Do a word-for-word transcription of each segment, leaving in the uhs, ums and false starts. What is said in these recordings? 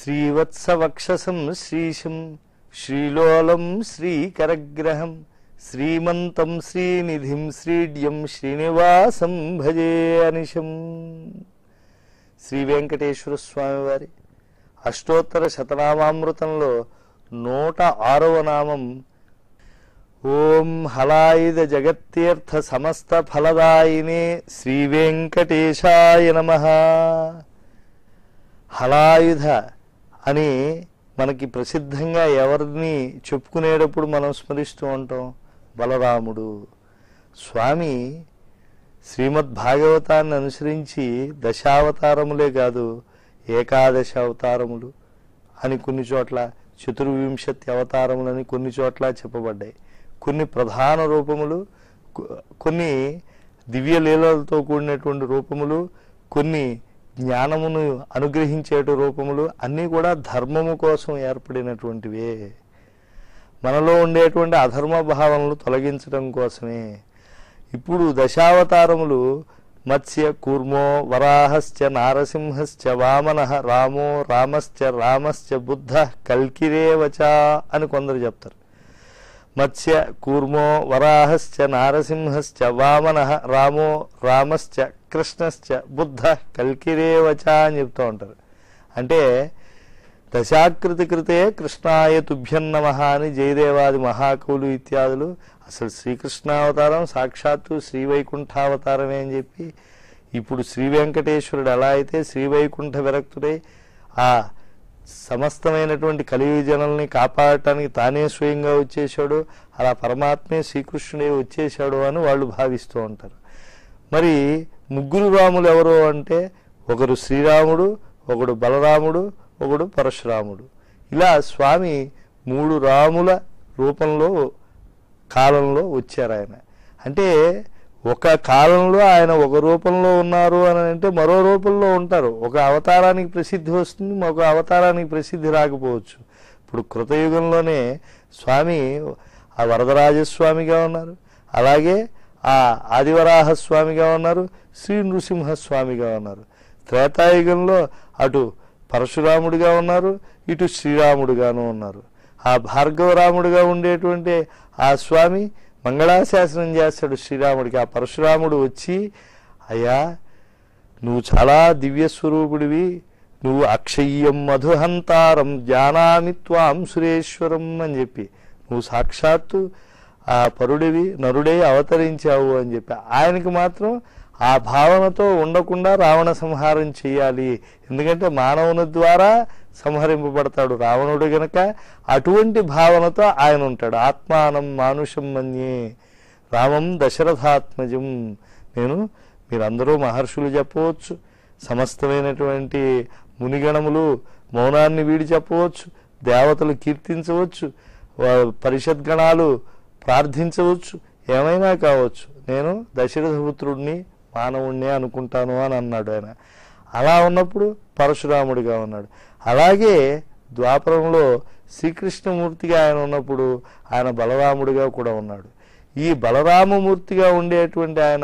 శ్రీవత్సవక్షసం శ్రీశం శ్రీలోలం శ్రీకరగ్రహం శ్రీమంతం శ్రీనిధిం శ్రీడ్యం శ్రీనివాసం భజే అనిశం. శ్రీ వెంకటేశ్వర స్వామి వారి అష్టోత్తర శతనామామృతంలో నూట ఆరవ నామం ఓం హలాయుధ జగత్తీర్థ సమస్త ఫలదాయినే శ్రీ వెంకటేశాయ నమః. హలాయుధ అని మనకి ప్రసిద్ధంగా ఎవరిని చెప్పుకునేటప్పుడు మనం స్మరిస్తూ ఉంటాం? బలరాముడు. స్వామి శ్రీమద్ భాగవతాన్ని అనుసరించి దశావతారములే కాదు, ఏకాదశ అవతారములు అని కొన్ని చోట్ల, చతుర్వింశతి అవతారములని కొన్ని చోట్ల చెప్పబడ్డాయి. కొన్ని ప్రధాన రూపములు, కొన్ని దివ్య లీలలతో కూడినటువంటి రూపములు, కొన్ని జ్ఞానమును అనుగ్రహించేటు రూపములు, అన్నీ కూడా ధర్మము కోసం ఏర్పడినటువంటివే. మనలో ఉండేటువంటి అధర్మ భావనలు తొలగించడం కోసమే. ఇప్పుడు దశావతారములు మత్స్య కూర్మో వరాహశ్చ నారసింహశ్చ వామనః రామో రామశ్చ రామశ్చ బుద్ధ కల్కిరేవచ అని కొందరు చెప్తారు. మత్స్య కూర్మో వరాహశ్చ నారసింహశ్చ వామనః రామో రామశ్చ కృష్ణశ్చ బుద్ధ కల్కిరేవచ అని చెప్తూ ఉంటారు. అంటే దశాకృతి కృతే కృష్ణాయ తుభ్యం నమః అని జయదేవాది మహాకవులు ఇత్యాదులు అసలు శ్రీకృష్ణావతారం సాక్షాత్తు శ్రీవైకుంఠావతారమే అని చెప్పి, ఇప్పుడు శ్రీ వెంకటేశ్వరుడు ఎలా అయితే శ్రీవైకుంఠ విరక్తుడై ఆ సమస్తమైనటువంటి కలియుగ జనుల్ని కాపాడటానికి తానే స్వయంగా వచ్చేశాడు, అలా పరమాత్మే శ్రీకృష్ణుడే వచ్చేశాడు అని వాళ్ళు భావిస్తూ ఉంటారు. మరి ముగ్గురు రాములు ఎవరు అంటే, ఒకరు శ్రీరాముడు, ఒకడు బలరాముడు, ఒకడు పరశురాముడు. ఇలా స్వామి మూడు రాముల రూపంలో కాలంలో వచ్చారు ఆయన. అంటే ఒక కాలంలో ఆయన ఒక రూపంలో ఉన్నారు అని అంటే మరో రూపంలో ఉంటారు. ఒక అవతారానికి ప్రసిద్ధి వస్తుంది, మరొక అవతారానికి ప్రసిద్ధి రాకపోవచ్చు. ఇప్పుడు కృతయుగంలోనే స్వామి ఆ వరదరాజస్వామిగా ఉన్నారు, అలాగే ఆ ఆదివరాహస్వామిగా ఉన్నారు, శ్రీ నృసింహస్వామిగా ఉన్నారు. త్రేతాయుగంలో అటు పరశురాముడిగా ఉన్నారు, ఇటు శ్రీరాముడిగాను ఉన్నారు. ఆ భార్గవరాముడిగా ఉండేటువంటి ఆ స్వామి మంగళాశాసనం చేస్తాడు శ్రీరాముడికి. ఆ పరశురాముడు వచ్చి, అయ్యా నువ్వు చాలా దివ్యస్వరూపుడివి, నువ్వు అక్షయ్యం మధుహంతారం జానామి త్వాం సురేశ్వరం అని చెప్పి, నువ్వు సాక్షాత్తు ఆ పరుడివి, నరుడై అవతరించావు అని చెప్పి, ఆయనకి మాత్రం ఆ భావనతో ఉండకుండా రావణ సంహారం చేయాలి. ఎందుకంటే మానవుని ద్వారా సంహరింపబడతాడు రావణుడు గనక అటువంటి భావనతో ఆయన ఉంటాడు. ఆత్మానం మానుషం మన్యే రామం దశరథాత్మజం. నేను మీరందరూ మహర్షులు చెప్పవచ్చు, సమస్తమైనటువంటి మునిగణములు మౌనాన్ని వీడి చెప్పవచ్చు, దేవతలు కీర్తించవచ్చు, పరిషద్గణాలు ప్రార్థించవచ్చు, ఏమైనా కావచ్చు, నేను దశరథపుత్రుడిని మానవుణ్ణే అనుకుంటాను అని అన్నాడు ఆయన. అలా ఉన్నప్పుడు పరశురాముడిగా ఉన్నాడు. అలాగే ద్వాపరంలో శ్రీకృష్ణమూర్తిగా ఆయన ఉన్నప్పుడు ఆయన బలరాముడిగా కూడా ఉన్నాడు. ఈ బలరామమూర్తిగా ఉండేటువంటి ఆయన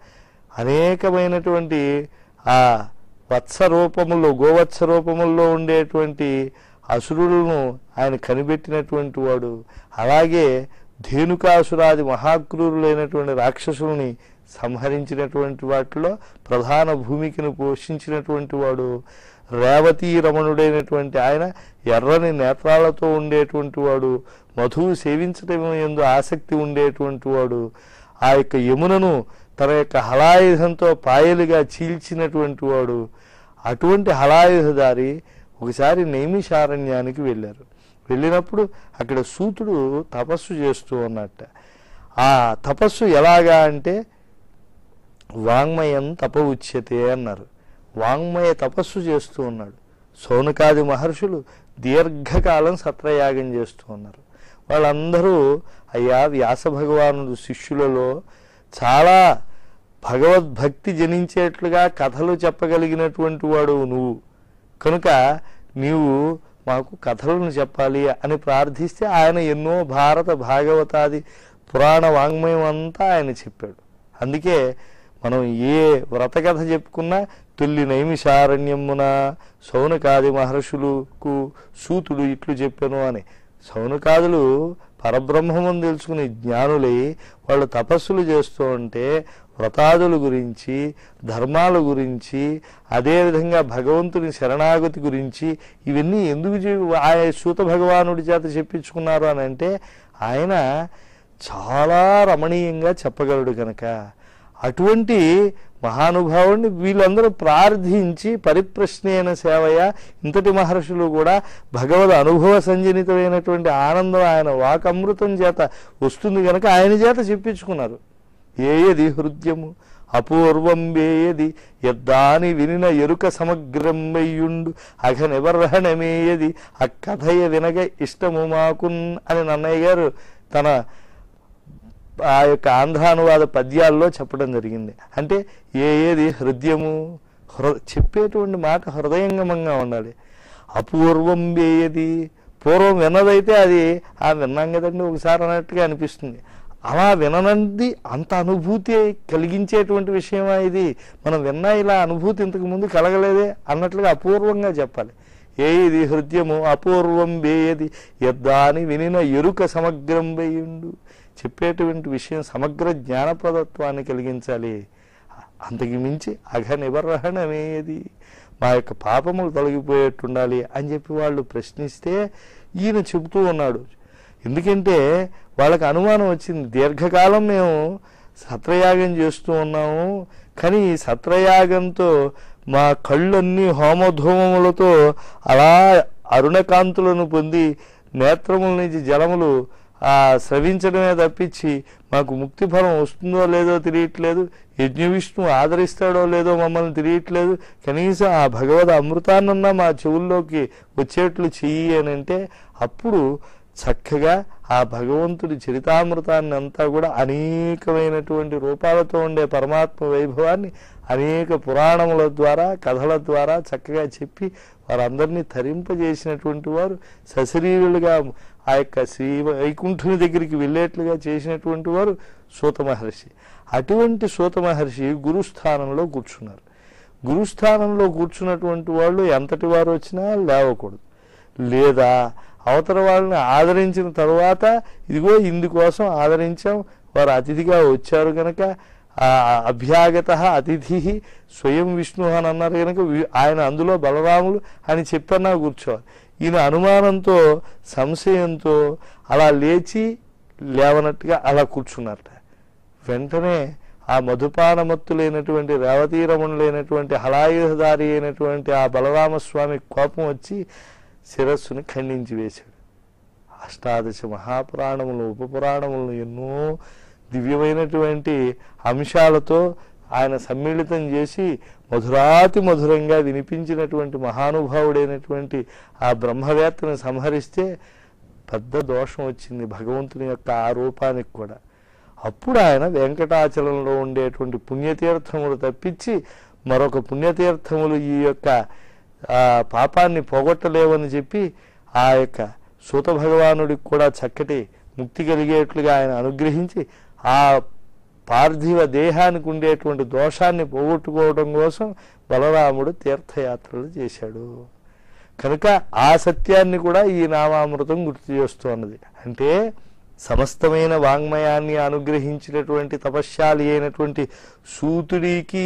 అనేకమైనటువంటి ఆ వత్స రూపముల్లో, గోవత్స రూపముల్లో ఉండేటువంటి అసురులను ఆయన కనిపెట్టినటువంటి వాడు. అలాగే ధేనుకాసురాది మహాక్రూరులైనటువంటి రాక్షసుల్ని సంహరించినటువంటి వాటిలో ప్రధాన భూమికను పోషించినటువంటి వాడు. రేవతీ రమణుడైనటువంటి ఆయన ఎర్రని నేత్రాలతో ఉండేటువంటి వాడు, మధువు సేవించటం యందు ఆసక్తి ఉండేటువంటి వాడు. ఆ యొక్క యమునను తన యొక్క హలాయుధంతో పాయలుగా చీల్చినటువంటి వాడు. అటువంటి హలాయుధదారి ఒకసారి నైమిషారణ్యానికి వెళ్ళారు. వెళ్ళినప్పుడు అక్కడ సూతుడు తపస్సు చేస్తూ ఉన్నట్ట. ఆ తపస్సు ఎలాగా అంటే వాంగ్మయం తప ఉచ్యతే అన్నారు. వాంగ్మయ తపస్సు చేస్తూ ఉన్నాడు. సౌనకాది మహర్షులు దీర్ఘకాలం సత్రయాగం చేస్తూ ఉన్నారు. వాళ్ళందరూ అయ్యా వ్యాస భగవానుడు శిష్యులలో చాలా భగవద్భక్తి జనించేట్లుగా కథలు చెప్పగలిగినటువంటి వాడు నువ్వు, కనుక నీవు మాకు కథలను చెప్పాలి అని ప్రార్థిస్తే ఆయన ఎన్నో భారత భాగవతాది పురాణ వాంగ్మయం అంతా ఆయన చెప్పాడు. అందుకే మనం ఏ వ్రతకథ చెప్పుకున్నా తొల్లి నైమిషారణ్యమున శౌనకాది మహర్షులకు సూతుడు ఇట్లు చెప్పెను అని. శౌనకాదులు పరబ్రహ్మమును తెలుసుకుని జ్ఞానులై వాళ్ళు తపస్సులు చేస్తూ ఉంటే వ్రతాదుల గురించి, ధర్మాల గురించి, అదేవిధంగా భగవంతుని శరణాగతి గురించి ఇవన్నీ ఎందుకు ఆ సూత భగవానుడి చేత చెప్పించుకున్నారు అని అంటే ఆయన చాలా రమణీయంగా చెప్పగలడు కనుక అటువంటి మహానుభావుడిని వీళ్ళందరూ ప్రార్థించి పరిప్రశ్నేన సేవయ ఇంతటి మహర్షులు కూడా భగవద్ అనుభవ సంజనితమైనటువంటి ఆనందం ఆయన వాకమృతం చేత వస్తుంది కనుక ఆయన చేత చెప్పించుకున్నారు. ఏయది హృద్యము అపూర్వం వేయది యద్దాని వినిన ఎరుక సమగ్రం వెయ్యుండు అఘ నివర్హణమేయది ఆ కథయ వినగ ఇష్టము మాకున్ అని నన్నయ్య గారు తన ఆ యొక్క ఆంధ్రానువాద పద్యాల్లో చెప్పడం జరిగింది. అంటే ఏ ఏది హృదయము హృ చెప్పేటువంటి మాట హృదయంగమంగా ఉండాలి. అపూర్వం వేయది పూర్వం విన్నదైతే అది ఆ విన్నాం కదండి ఒకసారి అన్నట్టుగా అనిపిస్తుంది. అలా విననంది అంత అనుభూతి కలిగించేటువంటి విషయమా ఇది? మనం విన్నా ఇలా అనుభూతి ఇంతకు ముందు కలగలేదే అన్నట్లుగా అపూర్వంగా చెప్పాలి. ఏ ఇది హృదయము అపూర్వం వేయది యద్దాని వినిన ఎరుక సమగ్రం వేయుండు. చెప్పేటువంటి విషయం సమగ్ర జ్ఞానప్రదత్వాన్ని కలిగించాలి. అంతకు మించి అఘ నివర్హణమేది మా యొక్క పాపములు తొలగిపోయేట్టుండాలి అని చెప్పి వాళ్ళు ప్రశ్నిస్తే ఈయన చెబుతూ ఉన్నాడు. ఎందుకంటే వాళ్ళకి అనుమానం వచ్చింది, దీర్ఘకాలం మేము సత్రయాగం చేస్తూ ఉన్నాము, కానీ ఈ సత్రయాగంతో మా కళ్ళన్నీ హోమధూమములతో అలా అరుణకాంతులను పొంది నేత్రముల నుంచి జలములు ఆ స్రవించడమే తప్పించి మాకు ముక్తి ఫలం వస్తుందో లేదో తెలియట్లేదు, యజ్ఞ విష్ణువు ఆదరిస్తాడో లేదో మమ్మల్ని తెలియట్లేదు, కనీసం ఆ భగవద్ అమృతాన్నన్నా మా చెవుల్లోకి వచ్చేట్లు చెయ్యి అని అంటే అప్పుడు చక్కగా ఆ భగవంతుడి చరితామృతాన్ని అంతా కూడా అనేకమైనటువంటి రూపాలతో ఉండే పరమాత్మ వైభవాన్ని అనేక పురాణముల ద్వారా కథల ద్వారా చక్కగా చెప్పి వారందరినీ తరింపజేసినటువంటి వారు సశరీరులుగా ఆ యొక్క శ్రీ వైకుంఠుని దగ్గరికి వెళ్ళేట్లుగా చేసినటువంటి వారు సూత మహర్షి. అటువంటి సూత మహర్షి గురుస్థానంలో కూర్చున్నారు. గురుస్థానంలో కూర్చున్నటువంటి వాళ్ళు ఎంతటి వారు వచ్చినా లేవకూడదు, లేదా అవతల వాళ్ళని ఆదరించిన తర్వాత ఇదిగో ఇందుకోసం ఆదరించాం, వారు అతిథిగా వచ్చారు కనుక ఆ అభ్యాగత అతిథి స్వయం విష్ణు అని అన్నారు కనుక ఆయన అందులో బలరాములు అని చెప్పన్నా కూర్చోవాలి. ఈయన అనుమానంతో సంశయంతో అలా లేచి లేవనట్టుగా అలా కూర్చున్నారట. వెంటనే ఆ మధుపానమత్తులైనటువంటి రేవతీరమణులైనటువంటి హలాయుధధారి అయినటువంటి ఆ బలరామస్వామి కోపం వచ్చి శిరస్సుని ఖండించి వేశాడు. అష్టాదశ మహాపురాణములు ఉపపురాణములను ఎన్నో దివ్యమైనటువంటి అంశాలతో ఆయన సమ్మిళితం చేసి మధురాతి మధురంగా వినిపించినటువంటి మహానుభావుడైనటువంటి ఆ బ్రహ్మవేత్తను సంహరిస్తే పెద్ద దోషం వచ్చింది భగవంతుని యొక్క ఆ రూపానికి కూడా. అప్పుడు ఆయన వెంకటాచలంలో ఉండేటువంటి పుణ్యతీర్థములు తప్పించి మరొక పుణ్యతీర్థములు ఈ యొక్క ఆ పాపాన్ని పోగొట్టలేవని చెప్పి ఆ యొక్క సూత భగవానుడికి కూడా చక్కటి ముక్తి కలిగేట్లుగా ఆయన అనుగ్రహించి ఆ పార్థివ దేహానికి ఉండేటువంటి దోషాన్ని పోగొట్టుకోవడం కోసం బలరాముడు తీర్థయాత్రలు చేశాడు కనుక ఆ సత్యాన్ని కూడా ఈ నామామృతం గుర్తు చేస్తున్నది. అంటే సమస్తమైన వాంగ్మయాన్ని అనుగ్రహించినటువంటి తపశ్శాలి అయినటువంటి సూతుడికి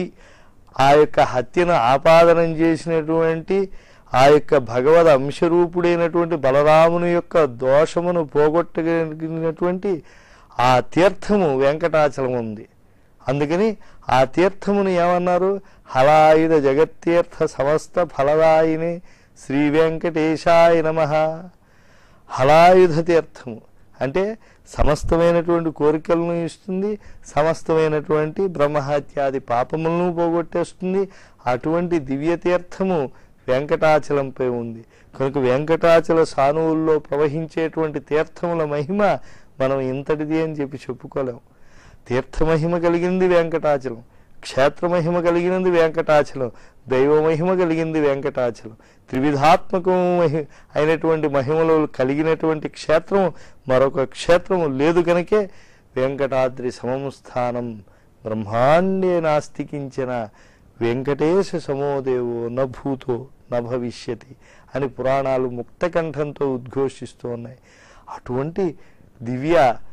ఆ యొక్క హత్యను ఆపాదనం చేసినటువంటి ఆ యొక్క భగవద్ అంశరూపుడైనటువంటి బలరాముని యొక్క దోషమును పోగొట్టగలిగినటువంటి ఆ తీర్థము వెంకటాచలం ఉంది. అందుకని ఆ తీర్థమును ఏమన్నారు? హలాయుధ జగత్తీర్థ సమస్త ఫలదాయిని శ్రీ వెంకటేశాయ నమః. హలాయుధ తీర్థము అంటే సమస్తమైనటువంటి కోరికలను ఇస్తుంది, సమస్తమైనటువంటి బ్రహ్మహత్యాది పాపములను పోగొట్టేస్తుంది. అటువంటి దివ్య తీర్థము వెంకటాచలంపై ఉంది కనుక వెంకటాచల సానువుల్లో ప్రవహించేటువంటి తీర్థముల మహిమ మనం ఇంతటిది అని చెప్పి చెప్పుకోలేం. తీర్థమహిమ కలిగింది వెంకటాచలం, క్షేత్రమహిమ కలిగినది వెంకటాచలం, దైవమహిమ కలిగింది వెంకటాచలం. త్రివిధాత్మకము మహి అయినటువంటి మహిమలు కలిగినటువంటి క్షేత్రము మరొక క్షేత్రము లేదు కనుకే వెంకటాద్రి సమము స్థానం బ్రహ్మాండే నాస్తికించిన వెంకటేశ సమోదేవో న భూతో న భవిష్యతి అని పురాణాలు ముక్తకంఠంతో ఉద్ఘోషిస్తూ ఉన్నాయి. అటువంటి దివ్య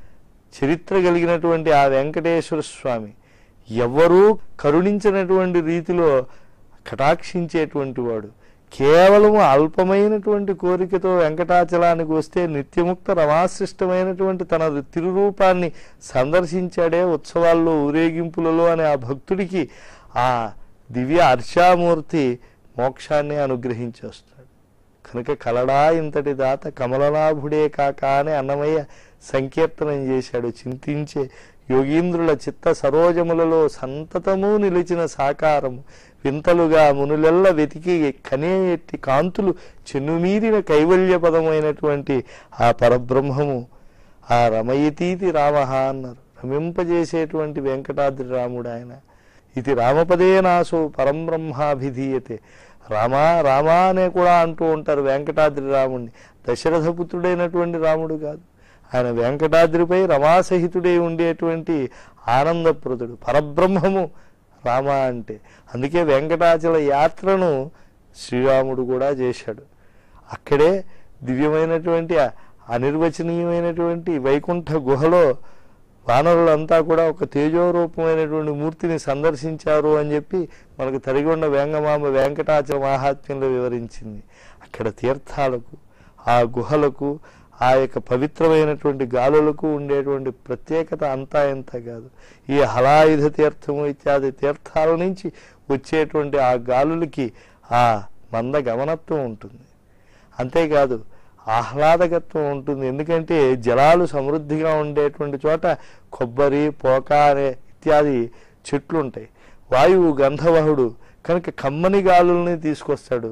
చరిత్ర కలిగినటువంటి ఆ వెంకటేశ్వర స్వామి ఎవరూ కరుణించినటువంటి రీతిలో కటాక్షించేటువంటి వాడు. కేవలము అల్పమైనటువంటి కోరికతో వెంకటాచలానికి వస్తే నిత్యముక్త రమాశిష్టమైనటువంటి తన తిరురూపాన్ని సందర్శించాడే ఉత్సవాల్లో ఊరేగింపులలో అనే ఆ భక్తుడికి ఆ దివ్య అర్చామూర్తి మోక్షాన్ని అనుగ్రహించేస్తాడు. కనుక కలడా ఇంతటి దాత కమలనాభుడే కాక అని అన్నమయ్య సంకీర్తనం చేశాడు. చింతించే యోగీంద్రుల చిత్త సరోజములలో సంతతము నిలిచిన సాకారము వింతలుగా మునులెల్ల వెతికి కనే ఎట్టి కాంతులు చెన్నుమీరిన కైవల్య పదమైనటువంటి ఆ పరబ్రహ్మము ఆ రమయతీతి రామ అన్నారు. రమింపజేసేటువంటి వెంకటాద్రి రాముడు ఆయన. ఇది రామపదే నాసో పరం బ్రహ్మాభిధీయతే. రామా రామా అనే కూడా అంటూ ఉంటారు వెంకటాద్రి రాముడిని. దశరథపుత్రుడైనటువంటి రాముడు కాదు, ఆయన వెంకటాద్రిపై రమాసహితుడై ఉండేటువంటి ఆనందప్రదుడు పరబ్రహ్మము రామ అంటే. అందుకే వెంకటాచల యాత్రను శ్రీరాముడు కూడా చేశాడు. అక్కడే దివ్యమైనటువంటి అనిర్వచనీయమైనటువంటి వైకుంఠ గుహలో వానరులంతా కూడా ఒక తేజోరూపమైనటువంటి మూర్తిని సందర్శించారు అని చెప్పి మనకు తరిగొండ వేంగమాంబ వెంకటాచల మహాత్మ్యంలో వివరించింది. అక్కడ తీర్థాలకు ఆ గుహలకు ఆ యొక్క పవిత్రమైనటువంటి గాలులకు ఉండేటువంటి ప్రత్యేకత అంతా ఎంత కాదు. ఈ హలాయుధ తీర్థము ఇత్యాది తీర్థాల నుంచి వచ్చేటువంటి ఆ గాలులకి ఆ మంద గమనత్వం ఉంటుంది. అంతేకాదు ఆహ్లాదకత్వం ఉంటుంది. ఎందుకంటే జలాలు సమృద్ధిగా ఉండేటువంటి చోట కొబ్బరి పోక అనే ఇత్యాది చెట్లు ఉంటాయి. వాయువు గంధవహుడు కనుక కమ్మని గాలుల్ని తీసుకొస్తాడు.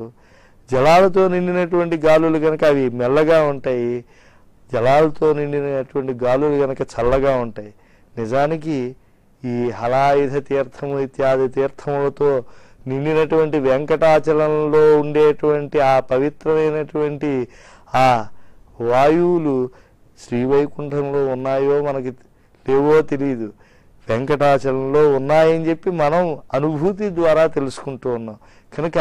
జలాలతో నిండినటువంటి గాలులు కనుక అవి మెల్లగా ఉంటాయి, జలాలతో నిండినటువంటి గాలులు కనుక చల్లగా ఉంటాయి. నిజానికి ఈ హలాయుధ తీర్థము ఇత్యాది తీర్థములతో నిండినటువంటి వెంకటాచలంలో ఉండేటువంటి ఆ పవిత్రమైనటువంటి ఆ వాయువులు శ్రీవైకుంఠంలో ఉన్నాయో మనకి లేవో తెలియదు, వెంకటాచలంలో ఉన్నాయని చెప్పి మనం అనుభూతి ద్వారా తెలుసుకుంటూ ఉన్నాం. కనుక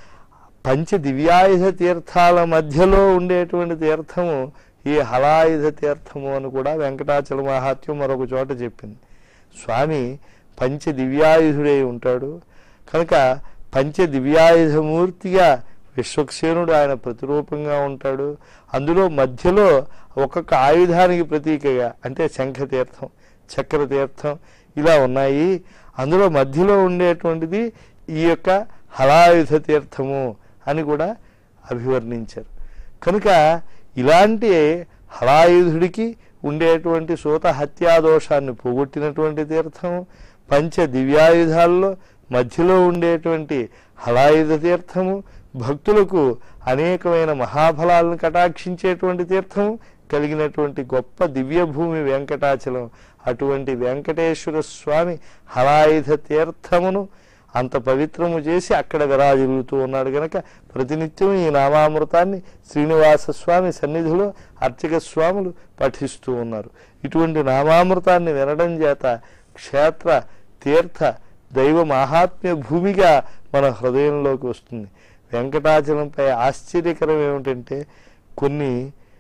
పంచ దివ్యాయుధ తీర్థాల మధ్యలో ఉండేటువంటి తీర్థము ఈ హలాయుధ తీర్థము అని కూడా వెంకటాచల మహాత్మ్యం మరొక చోట చెప్పింది. స్వామి పంచ దివ్యాయుధుడై ఉంటాడు కనుక పంచ దివ్యాయుధమూర్తిగా విశ్వక్సేనుడు ఆయన ప్రతిరూపంగా ఉంటాడు. అందులో మధ్యలో ఒక్కొక్క ఆయుధానికి ప్రతీకగా అంటే శంఖతీర్థం, చక్రతీర్థం ఇలా ఉన్నాయి. అందులో మధ్యలో ఉండేటువంటిది ఈ యొక్క హలాయుధ తీర్థము అని కూడా అభివర్ణించారు. కనుక ఇలాంటి హలాయుధుడికి ఉండేటువంటి సూత హత్యాదోషాన్ని పోగొట్టినటువంటి తీర్థం పంచ దివ్యాయుధాల్లో మధ్యలో ఉండేటువంటి హలాయుధ తీర్థము, భక్తులకు అనేకమైన మహాఫలాలను కటాక్షించేటువంటి తీర్థము కలిగినటువంటి గొప్ప దివ్యభూమి వెంకటాచలం. అటువంటి వెంకటేశ్వర స్వామి హలాయుధ తీర్థమును అంత పవిత్రము చేసి అక్కడ విరాజిల్లుతూ ఉన్నాడు కనుక ప్రతినిత్యం ఈ నామామృతాన్ని శ్రీనివాస స్వామి సన్నిధిలో అర్చక స్వాములు పఠిస్తూ ఉన్నారు. ఇటువంటి నామామృతాన్ని వినడం చేత క్షేత్ర తీర్థ దైవ మహాత్మ్య భూమిగా మన హృదయంలోకి వస్తుంది. వెంకటాచలంపై ఆశ్చర్యకరం ఏమిటంటే కొన్ని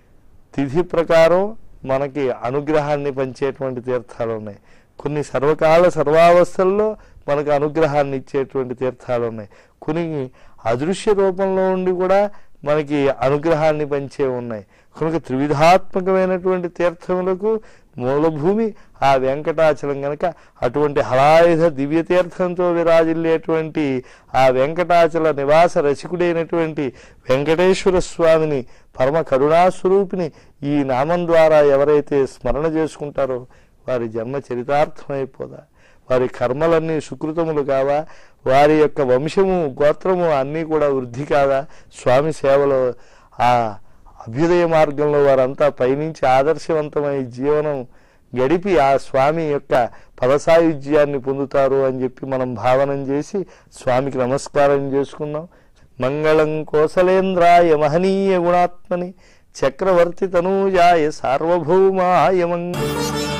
తిథి ప్రకారం మనకి అనుగ్రహాన్ని పంచేటువంటి తీర్థాలు ఉన్నాయి, కొన్ని సర్వకాల సర్వావస్థల్లో మనకు అనుగ్రహాన్ని ఇచ్చేటువంటి తీర్థాలు ఉన్నాయి, కొన్ని అదృశ్య రూపంలో ఉండి కూడా మనకి అనుగ్రహాన్ని పంచే ఉన్నాయి. కనుక త్రివిధాత్మకమైనటువంటి తీర్థములకు మూలభూమి ఆ వెంకటాచలం కనుక అటువంటి హలాయుధ దివ్య తీర్థంతో విరాజిల్లేటువంటి ఆ వెంకటాచల నివాస రసికుడైనటువంటి వెంకటేశ్వర స్వామిని పరమ కరుణాస్వరూపిని ఈ నామం ద్వారా ఎవరైతే స్మరణ చేసుకుంటారో వారి జన్మ చరితార్థమైపోదా, వారి కర్మలన్నీ సుకృతములు కావా, వారి యొక్క వంశము గోత్రము అన్నీ కూడా వృద్ధి కాదా, స్వామి సేవలో ఆ అభ్యుదయ మార్గంలో వారంతా పయనించి ఆదర్శవంతమై జీవనం గడిపి ఆ స్వామి యొక్క పదసాయుజ్యాన్ని పొందుతారు అని చెప్పి మనం భావనం చేసి స్వామికి నమస్కారం చేసుకుందాం. మంగళం కోసలేంద్రాయ మహనీయ గుణాత్మని చక్రవర్తి తనూజాయ సార్వభౌమాయ మంగళం.